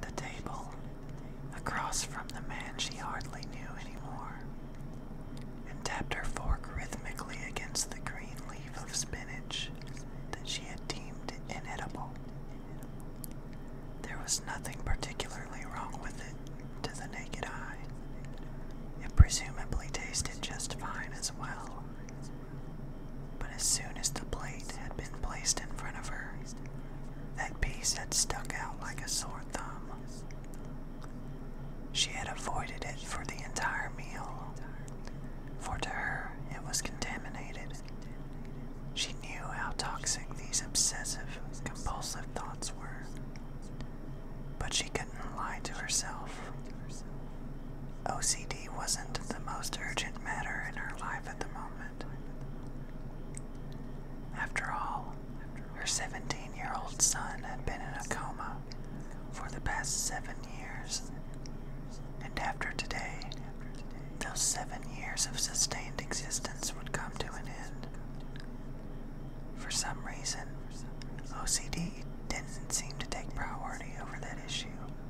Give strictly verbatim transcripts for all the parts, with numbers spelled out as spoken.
the table, across from the man she hardly knew anymore, and tapped her fork rhythmically against the green leaf of spinach that she had deemed inedible. There was nothing particularly wrong with it to the naked eye. It presumably tasted just fine as well. But as soon as the plate had been placed in front of her, that piece had stuck out like a sore thumb. She had avoided it for the entire meal, for to her it was contaminated. She knew how toxic these obsessive, compulsive thoughts were, but she couldn't lie to herself. O C D wasn't the most urgent matter in her life at the moment. After all, her seventeen-year-old son had been in a coma for the past seven years, and after today, those seven years of sustained existence would come to an end. For some reason, O C D didn't seem to take priority over that issue.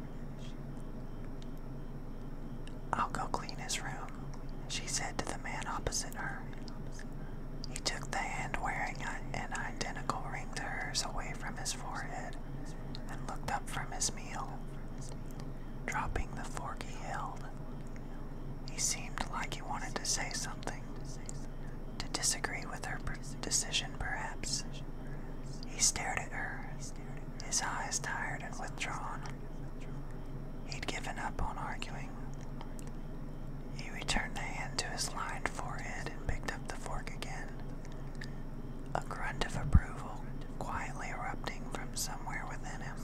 "I'll go clean his room," she said to the man opposite her. He took the hand wearing an identical ring to hers away from his forehead and looked up from his meal, dropping the fork he held. He seemed like he wanted to say something, to disagree with her decision perhaps. He stared at her, his eyes tired and withdrawn. He'd given up on arguing. He returned the hand to his lined forehead and picked up the fork again, a grunt of approval quietly erupting from somewhere within him.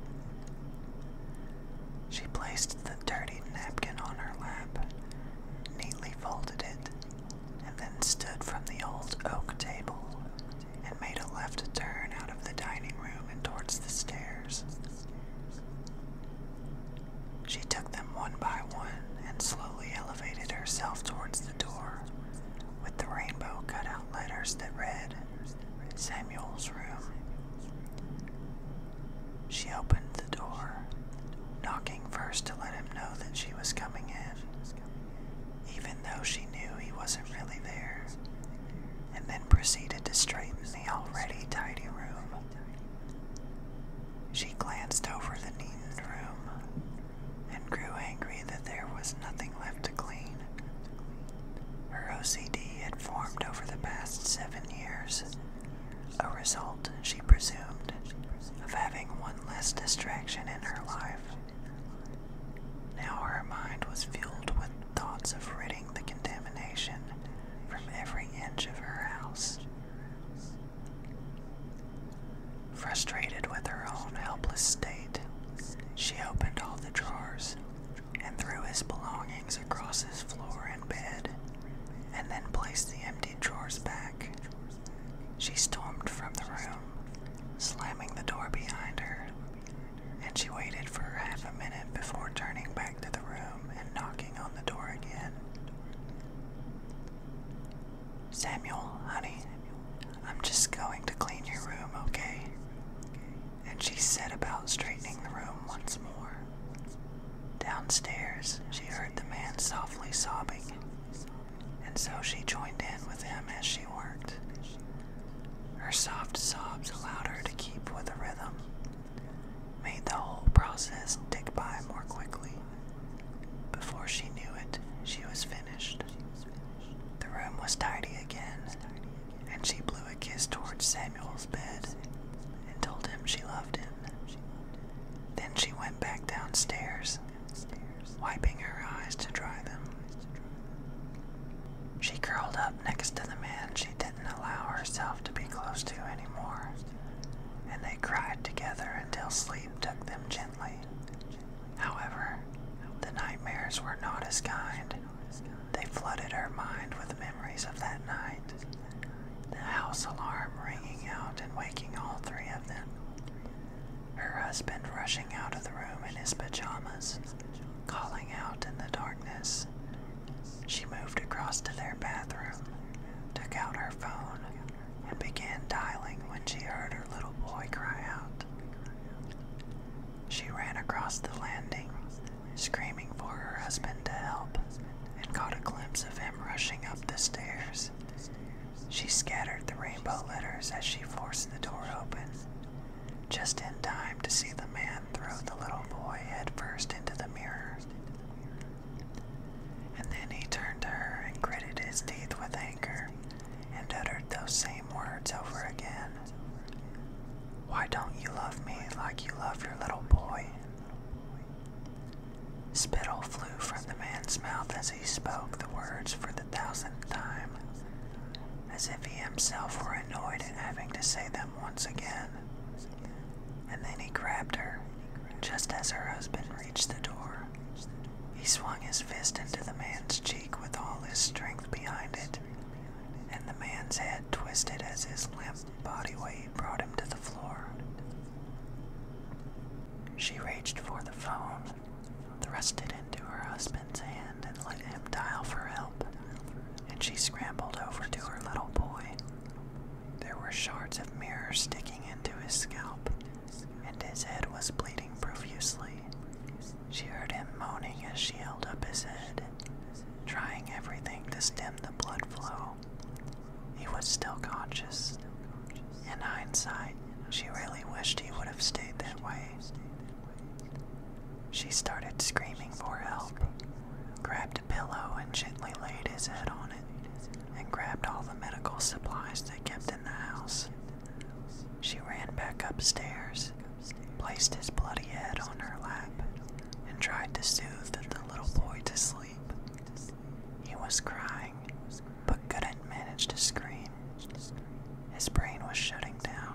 She placed the dirtied napkin on her lap, neatly folded it, and then stood from the old oak table and made a left turn out of the dining room and towards the stairs. She took them one by one and slowly elevated herself towards the door, with the rainbow cut-out letters that read, "Samuel's room." She opened the door, knocking first to let him know that she was coming in, even though she knew he wasn't really there, and then proceeded to straighten the already tidy room. She glanced over the neatened room and grew angry that there was nothing left to clean. Her O C D had formed over the past seven years, a result, she presumed, of having one less distraction in her life. Now her mind was filled with thoughts of ridding the contamination from every inch of her house. Frustrated with her own helpless state, she opened all the drawers and threw his belongings across his floor and bed, and then placed the empty drawers back. She stormed from the room, slamming the door behind her, and she waited for half a minute before turning back to the room and knocking on the door again. "Samuel, honey, I'm just going to clean your room, okay?" And she set about straightening the room once more. Downstairs, she heard the man softly sobbing, and so she joined in with him as she worked. Her soft sobs allowed her to keep with the rhythm, made the whole process tick by more quickly. Before she knew it, she was finished. The room was tidy again, and she blew a kiss towards Samuel's bed and told him she loved him. Then she went back downstairs, wiping her eyes to dry them. She curled up next to the man she didn't allow herself to be close to anymore, and they cried together until sleep took them gently. However, the nightmares were not as kind. They flooded her mind with memories of that night, the house alarm ringing out and waking all three of them, her husband rushing out of the room in his pajamas, calling out in the darkness. She moved across to their bathroom, took out her phone, and began dialing when she heard her little boy cry out. She ran across the landing, screaming for her husband to help, and caught a glimpse of him rushing up the stairs. She scattered the rainbow letters as she forced the door open, just in time to see the man throw the little boy headfirst into the mirror. And then he turned to her and gritted his teeth with anger and uttered those same words over again. "Why don't you love me like you love your little boy?" Spittle flew from the man's mouth as he spoke the words for the thousandth time, as if he himself were annoyed at having to say them once again. And then he grabbed her, just as her husband reached the door. He swung his fist into the man's cheek with all his strength behind it, and the man's head twisted as his limp body weight brought him to the floor. She reached for the phone, thrust it into her husband's hand, and let him dial for help, and she scrambled over to her little boy. There were shards of mirror sticking into his scalp, and his head was bleeding profusely. She heard him moaning as she held up his head, trying everything to stem the blood flow. He was still conscious. In hindsight, she really wished he would have stayed that way. She started screaming for help, grabbed a pillow and gently laid his head on it, and grabbed all the medical supplies they kept in the house. She ran back upstairs, placed his bloody head on her lap, and tried to soothe the little boy to sleep. He was crying, but couldn't manage to scream. His brain was shutting down.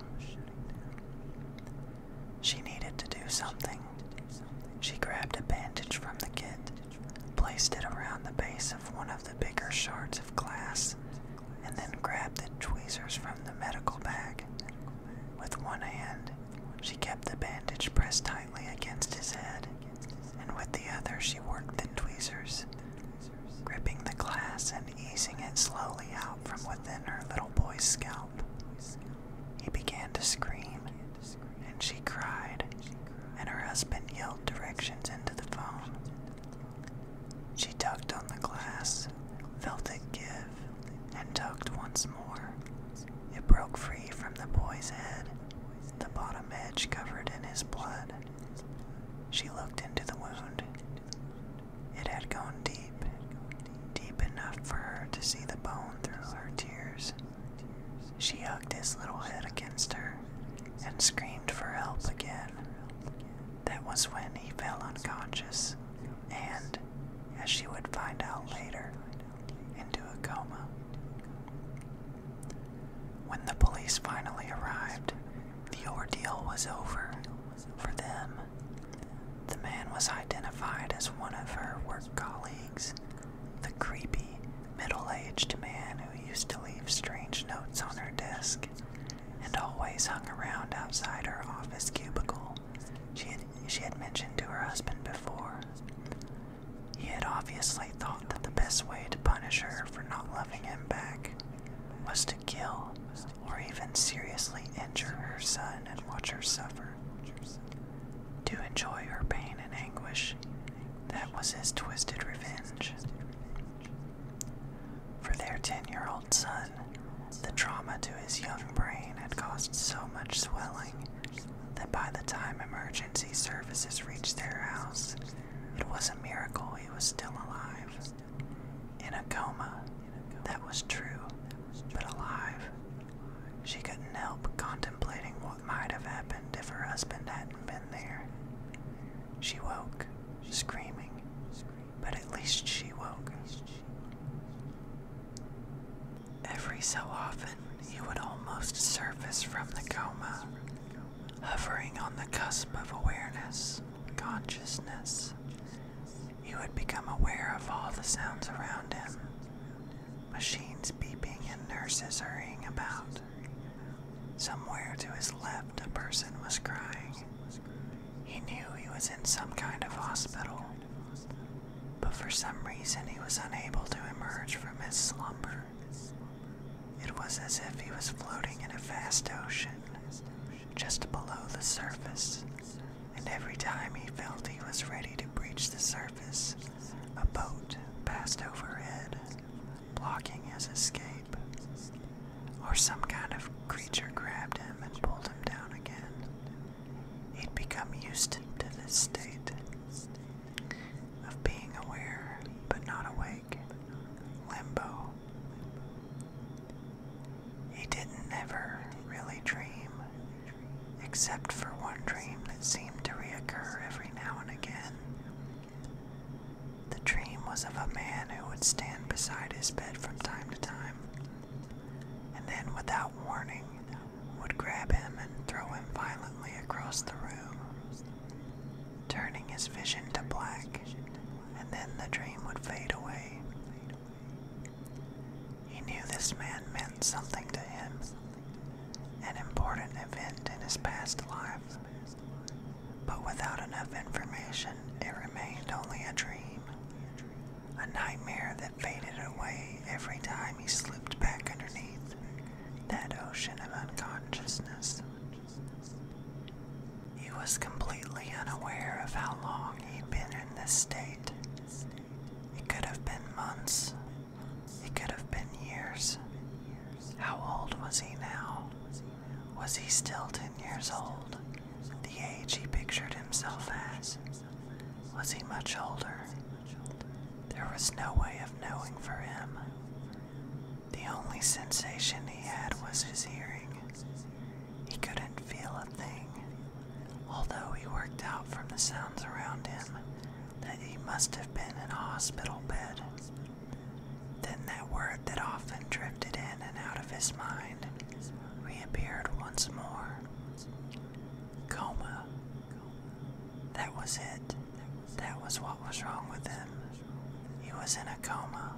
She needed to do something. She grabbed a bandage from the kit, placed it around the base of one of the bigger shards of glass, and then grabbed the tweezers from the medical bag. With one hand, she kept the bandage pressed tightly against his head, and with the other she worked the tweezers, gripping the glass and easing it slowly out from within her little boy's scalp. He began to scream, and she cried, and her husband yelled directions into the phone. She tugged on the glass, felt it give, and tugged once more. It broke free from the boy's head, the bottom edge covered in his blood. She looked into the wound. It had gone deep, deep enough for her to see the bone through her tears. She hugged his little head against her and screamed for help again. That was when he fell unconscious and, as she would find out later, into a coma. When the police finally arrived, the ordeal was over for them. The man was identified as one of her work colleagues, the creepy, middle-aged man who used to leave strange notes on her desk and always hung around outside her office cubicle. She had, she had mentioned to her husband before. He had obviously thought that the best way to punish her for not loving him back was to kill or even seriously injure her son and watch her suffer. To enjoy her pain and anguish, that was his twisted revenge. For their ten-year-old son, the trauma to his young brain had caused so much swelling that by the time emergency services reached their house, it was a miracle he was still alive. In a coma, that was true, but alive. She couldn't help contemplating what might have happened if her husband hadn't been there. She woke, screaming, but at least she woke. Every so often, he would almost surface from the coma, hovering on the cusp of awareness, consciousness. He would become aware of all the sounds around him, machines beeping and nurses hurrying about. Somewhere to his left, a person was crying. He knew he was in some kind of hospital, but for some reason he was unable to emerge from his slumber. It was as if he was floating in a vast ocean, just below the surface, and every time he felt he was ready to breach the surface, a boat passed overhead, blocking his escape, or some kind of creature grabbed him and pulled him down again. He'd become used to this state of being aware but not awake, limbo. He didn't ever really dream, except for one dream that seemed to reoccur every now and again. The dream was of a man who would stand beside his bed from time to time, and then without warning would grab him and throw him violently across the room, turning his vision to black, and then the dream would fade away. He knew this man meant something to him, an important event in his past life, but without enough information, it remained only a dream, a nightmare that faded away every time he slipped back underneath that ocean of unconsciousness. He was completely unaware of how long he'd been in this state. It could have been months. It could have been years. How old was he now? Was he still ten years old, the age he pictured himself as? Was he much older? There was no way of knowing for him. The only sensation he had was his hearing. He couldn't feel a thing, although he worked out from the sounds around him that he must have been in a hospital bed. Then that word that often drifted in and out of his mind reappeared once more. Coma. That was it. That was what was wrong with him. He was in a coma.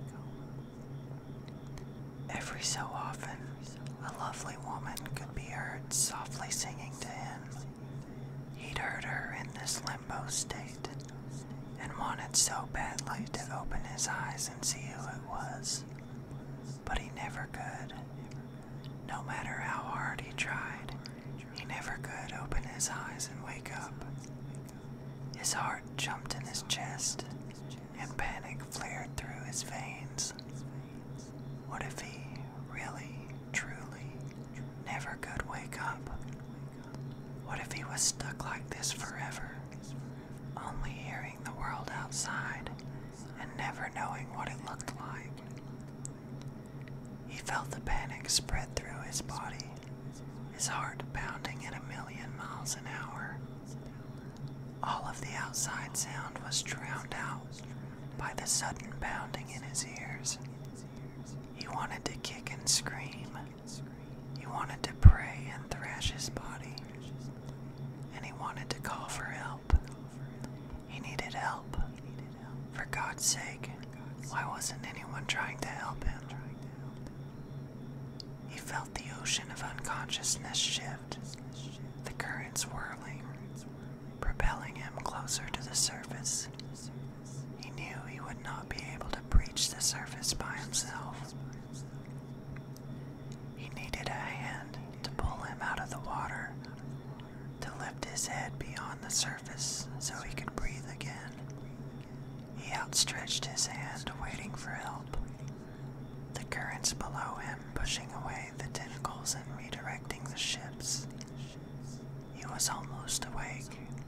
Every so often, a lovely woman could be heard softly singing to him. He'd heard her in this limbo state, and wanted so badly to open his eyes and see who it was, but he never could. No matter how hard he tried, he never could open his eyes and wake up. His heart jumped in his chest, and panic flared through his veins. What if he really, truly, never could wake up? What if he was stuck like this forever, only hearing the world outside and never knowing what it looked like? He felt the panic spread through his body, his heart pounding at a million miles an hour. All of the outside sound was drowned out by the sudden pounding in his ears. He wanted to kick and scream. He wanted to pray and thrash his body. And he wanted to call for help. He needed help. For God's sake, why wasn't anyone trying to help him? He felt the ocean of unconsciousness shift, the currents whirling, propelling him closer to the surface. He knew he would not be able to breach the surface by himself. He needed a hand to pull him out of the water, to lift his head beyond the surface so he could breathe again. He outstretched his hand, waiting for help, the currents below him pushing away the tentacles and redirecting the ships. He was almost awake.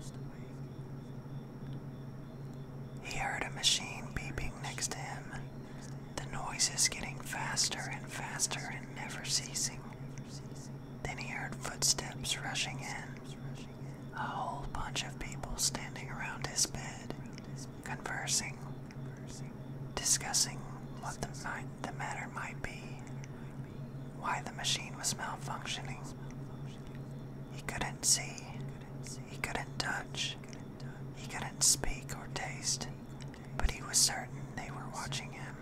He heard a machine beeping next to him, the noises getting faster and faster and never ceasing. Then he heard footsteps rushing in, a whole bunch of people standing around his bed, conversing, discussing what the, might, the matter might be, why the machine was malfunctioning. He couldn't see, he couldn't touch, he couldn't speak or taste, but he was certain they were watching him.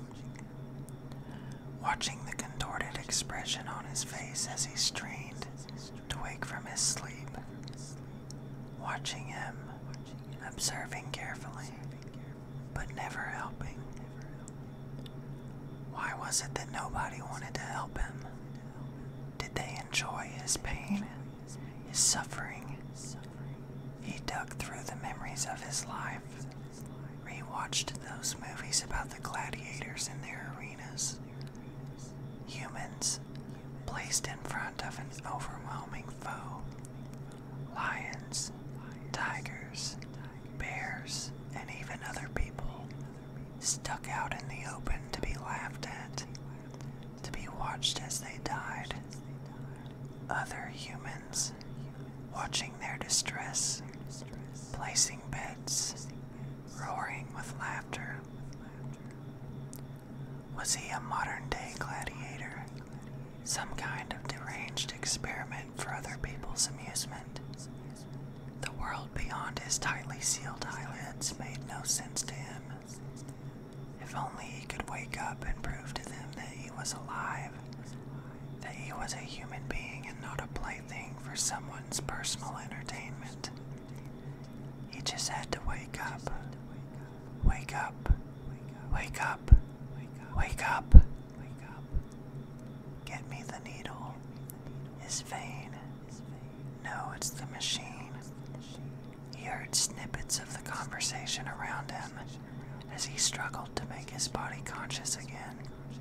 Watching the contorted expression on his face as he strained to wake from his sleep. Watching him, observing carefully, but never helping. Why was it that nobody wanted to help him? Did they enjoy his pain, his suffering? He dug through the memories of his life, rewatched those movies about the gladiators in their arenas. Humans placed in front of an overwhelming foe. Lions, tigers, bears, and even other people stuck out in the open to be laughed at, to be watched as they died. Other humans watching their distress, placing bets, roaring with laughter. Was he a modern-day gladiator? Some kind of deranged experiment for other people's amusement? The world beyond his tightly sealed eyelids made no sense to him. If only he could wake up and prove to them that he was alive, that he was a human being and not a plaything for someone's personal entertainment. He just had to wake up. Wake up. Wake up. Wake up. Get me the needle. His vein. No, it's the machine. He heard snippets of the conversation around him as he struggled to make his body conscious again.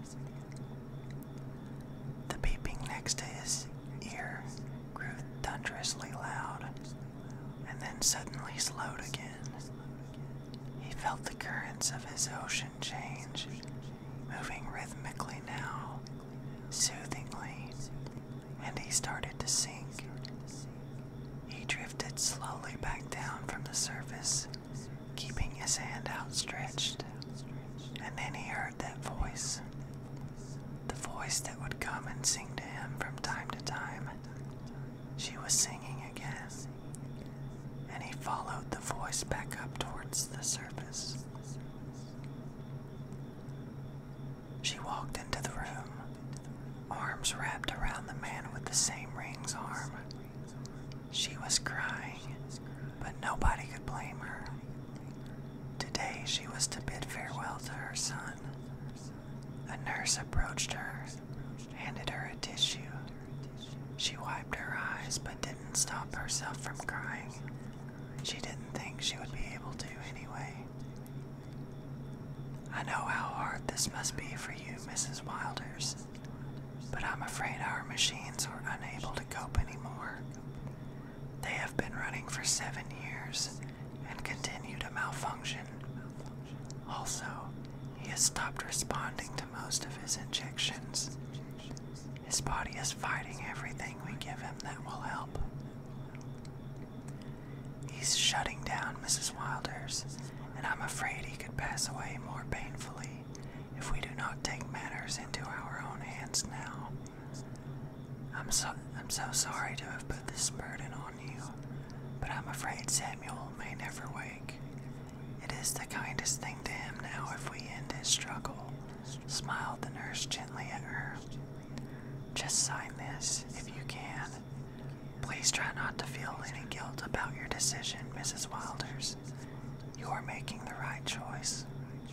The beeping next to his ear grew thunderously loud, and then suddenly slowed again. He felt the currents of his ocean change, moving rhythmically now, soothingly, and he started to sink. He drifted slowly back down from the surface, keeping his hand outstretched, and then he heard that voice. The voice that would come and sing to him from time to time. She was singing again, and he followed the voice back up towards the surface. She walked into the room, arms wrapped around the man with the same ring's arm. She was crying, but nobody could blame her. Today she was to bid farewell to her son. A nurse approached her, handed her a tissue. She wiped her eyes but didn't stop herself from crying. She didn't think she would be able to anyway. I know how hard this must be for you, Missus Wilders, but I'm afraid our machines are unable to cope anymore. They have been running for seven years and continue to malfunction. Also, he has stopped responding to most of his injections. His body is fighting everything we give him that will help. He's shutting down, Missus Wilders, and I'm afraid he could pass away more painfully if we do not take matters into our own hands now. I'm so, I'm so sorry to have put this burden on you, but I'm afraid Samuel may never wake. It is the kindest thing to him now if we end his struggle, smiled the nurse gently at her. Just sign this, if you can. Please try not to feel any guilt about your decision, Missus Wilders. You are making the right choice.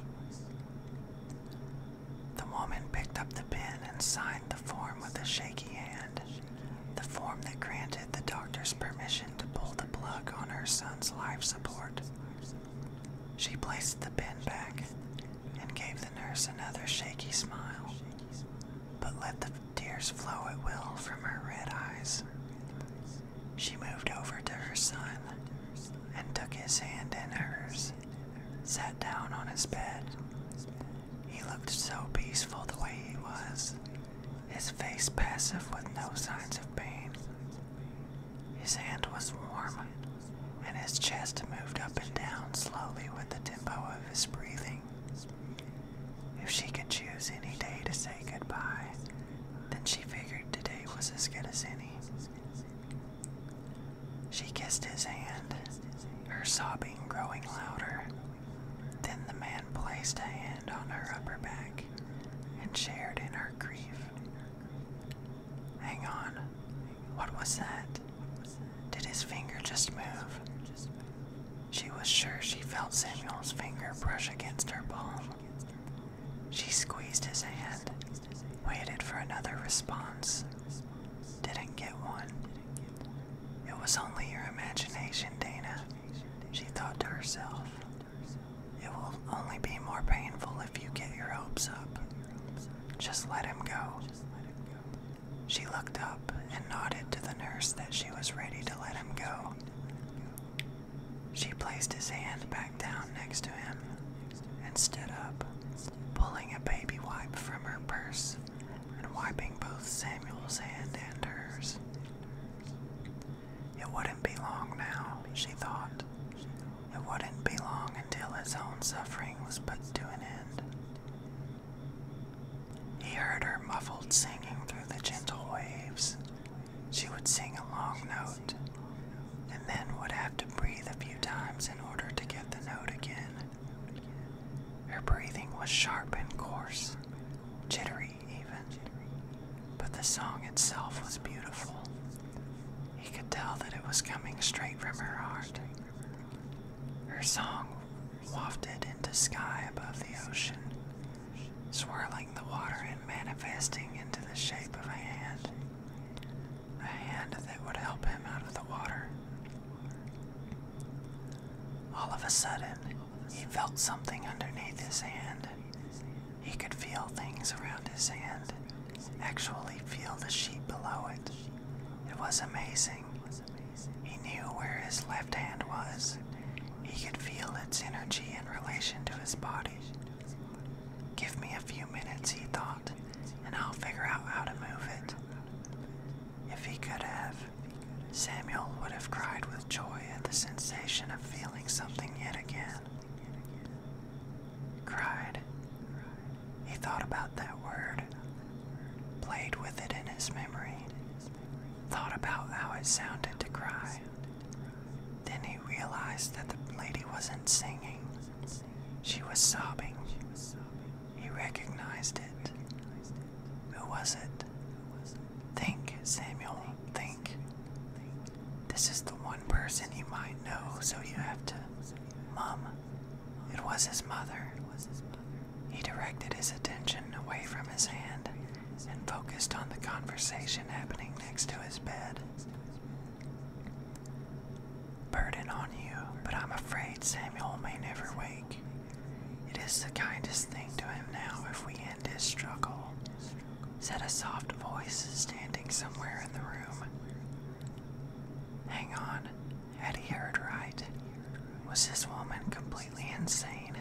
The woman picked up the pen and signed the form with a shaky hand, the form that granted the doctor's permission to pull the plug on her son's life support. She placed the pen back and gave the nurse another shaky smile, but let the tears flow at will from her red eyes. She moved over to her son and took his hand in hers, sat down on his bed. He looked so peaceful the way he was, his face passive with no signs of pain. His hand was warm, and his chest moved up and down slowly with the tempo of his breathing. If she could choose any day to say goodbye, then she figured today was as good as any. She kissed his hand, her sobbing growing louder. Then the man placed a hand on her upper back and shared in her grief. Hang on, what was that? Did his finger just move? She was sure she felt Samuel's finger brush against her palm. She squeezed his hand, waited for another response. Didn't get one. It was only your imagination, Dana. herself. It will only be more painful if you get your hopes up. Just let him go. She looked up and nodded to the nurse that she was ready to let him go. She placed his hand back down next to him and stood up, pulling a baby wipe from her purse and wiping both Samuel's hand and hers. It wouldn't be long now, she thought. It wouldn't be long until his own suffering was put to an end. He heard her muffled singing through the gentle waves. She would sing a long note, and then would have to breathe a few times in order to get the note again. Her breathing was sharp and coarse, jittery even, but the song itself was beautiful. He could tell that it was coming straight from her heart. Her song wafted into sky above the ocean, swirling the water and manifesting into the shape of a hand. A hand that would help him out of the water. All of a sudden, he felt something underneath his hand. He could feel things around his hand, actually feel the sheet below it. It was amazing. He knew where his left hand was. He could feel its energy in relation to his body. Give me a few minutes, he thought, and I'll figure out how to move it. If he could have, Samuel would have cried with joy at the sensation of feeling something yet again. Cried. He thought about that word, played with it in his memory, thought about how it sounded to cry. Then he realized that the lady wasn't singing. She was sobbing. He recognized it. Who was it? Think, Samuel, think. This is the one person you might know, so you have to. Mom. It was his mother. He directed his attention away from his hand and focused on the conversation happening next to his bed. Burden on you, but I'm afraid Samuel may never wake. It is the kindest thing to him now if we end his struggle, said a soft voice standing somewhere in the room. Hang on, had he heard right? Was this woman completely insane?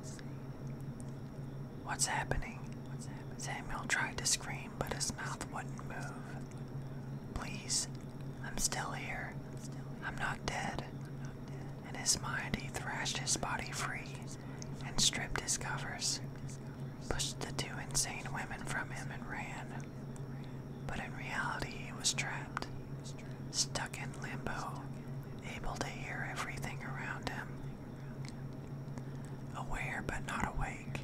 What's happening? Samuel tried to scream, but his mouth wouldn't move. Please, I'm still here. I'm not dead. In his mind, he thrashed his body free and stripped his covers, pushed the two insane women from him and ran. But in reality, he was trapped, stuck in limbo, able to hear everything around him. Aware but not awake.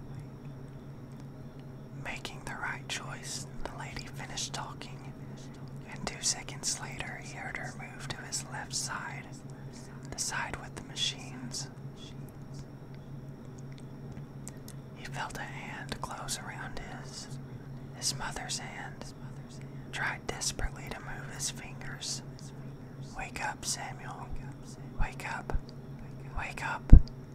Making the right choice, the lady finished talking, and two seconds later he heard her move to his left side, the side with the machines. He felt a hand close around his, his mother's hand, tried desperately to move his fingers. Wake up, Samuel. Wake up. Wake up.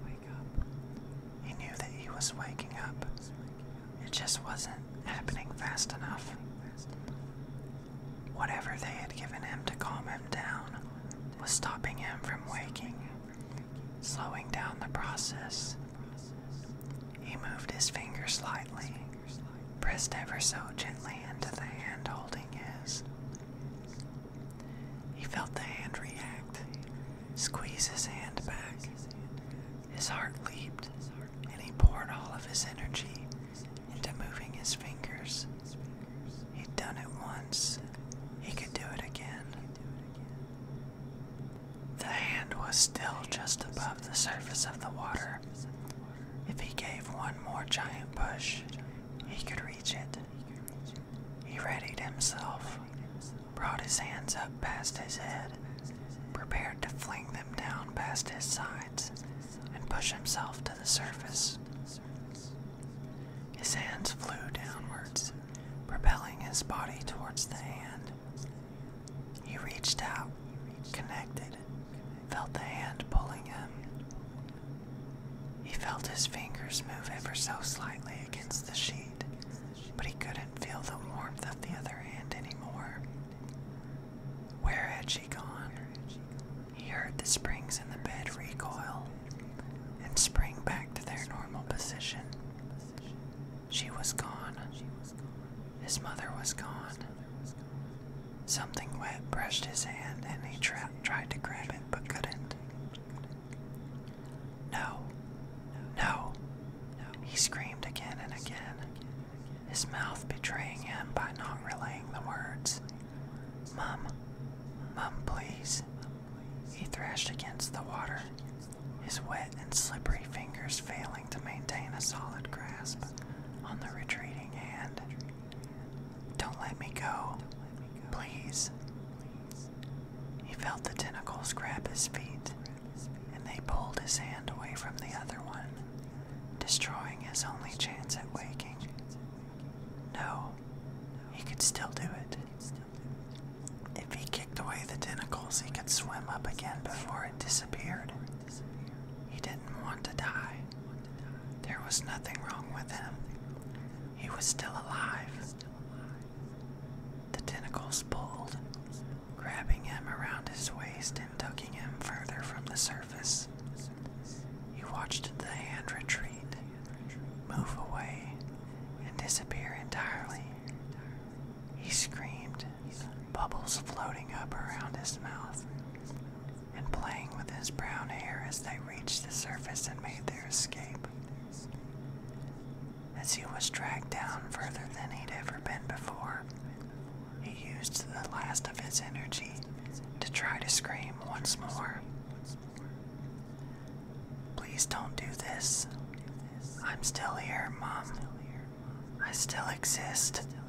He knew that he was waking up. It just wasn't happening fast enough. Whatever they had given him to calm him down was stopping him from waking, slowing down the process. He moved his fingers slightly, pressed ever so gently into the hand holding his. He felt the hand react, squeeze his hand back. His heart leaped, and he poured all of his energy into moving his fingers. He'd done it once. He could do it again. The hand was still just above the surface of the water. If he gave one more giant push, he could reach it. He readied himself, brought his hands up past his head, prepared to fling them down past his sides, and push himself to the surface. His hands flew downwards, propelling his body towards the hand. He reached out, connected, felt the hand pulling him, felt his fingers move ever so slightly against the sheet, but he couldn't feel the warmth of the other hand anymore. Where had she gone? He heard the springs in the bed recoil and spring back to their normal position. She was gone. His mother was gone. Something wet brushed his hand and he tra tried to grab it but couldn't. No, no, he screamed again and again, his mouth betraying him by not relaying the words. Mom, Mom, please. He thrashed against the water, his wet and slippery fingers failing to maintain a solid grasp on the retreating hand. Don't let me go, please. He felt the tentacles grab his feet, and they pulled his hand away from the other one, destroying his only chance at waking. No, he could still do it. If he kicked away the tentacles, he could swim up again before it disappeared. He didn't want to die. There was nothing wrong with him. He was still alive. The tentacles pulled, grabbing him around his waist and tugging him further from the surface. He watched the hand retreat, move away, and disappear entirely. He screamed, bubbles floating up around his mouth and playing with his brown hair as they reached the surface and made their escape. As he was dragged down further than he'd ever been before, he used the last of his energy to try to scream once more. Please don't do this. I'm still here, Mom. I still exist.